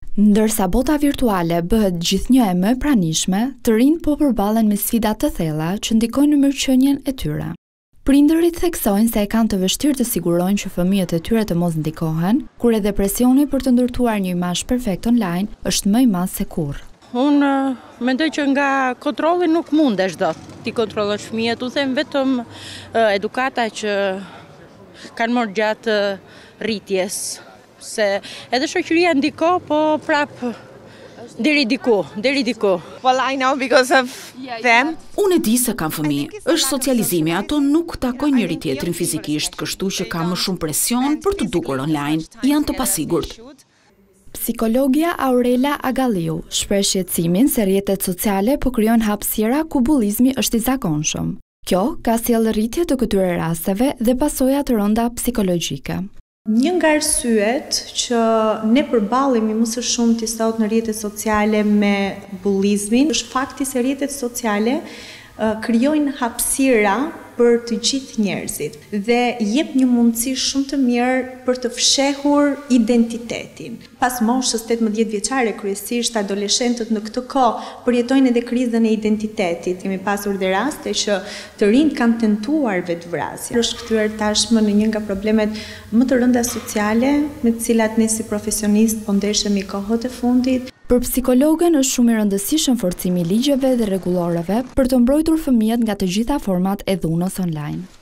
Ndërsa bota virtuale bëhet gjithnjë e më e pranishme, të rinjt po përballen me sfida të thella që ndikojnë në mirëqenien e tyre. Prindërit theksojnë se e kanë të vështirë të sigurojnë që fëmijët e tyre të mos ndikohen, kur edhe presioni për të ndërtuar një imazh perfekt online është më i madh se kurrë. Unë mendoj që nga kontrolli nuk mundesh dot ti kontrollosh fëmijët, u them vetëm edukata që kanë marrë gjatë rritjes. Se edhe shoqëria ndiko, po prap deri diku. Well, I know because of them. Unë e di se kam fëmijë. Është socializimi, ato nuk takojnë njëri tjetrin fizikisht, kështu që ka më shumë presion për të dukur online. Janë të pasigurt. Psikologja Aurela Agalliu shpreh shqetësimin se rrjetet sociale po krijojnë hapësira ku bullizmi është i zakonshëm. Kjo ka sjellë rritje të këtyre rasteve dhe pasoja të rënda psikologjike. Një nga arsyet që ne përballemi më së shumti sot në rrjetet sociale me bullizmin është fakti se rrjetet sociale krijojnë hapësira për të gjithë njerëzit dhe jep një mundësi shumë të mirë për të fshehur identitetin. Pas moshës 18 vjeçare, kryesisht adoleshentët në këtë kohë përjetojnë edhe krizën e identitetit. Kemi pasur dhe raste që të rinjt kanë tentuar vetvrasje. Është kthyer tashmë në një nga problemet më të rënda sociale me të cilat ne si profesionistë po ndeshemi kohët e fundit. Për psikologën është shumë i rëndësishëm forcimi i ligjeve dhe rregulloreve për të mbrojtur fëmijët nga të gjitha format e dhunës online.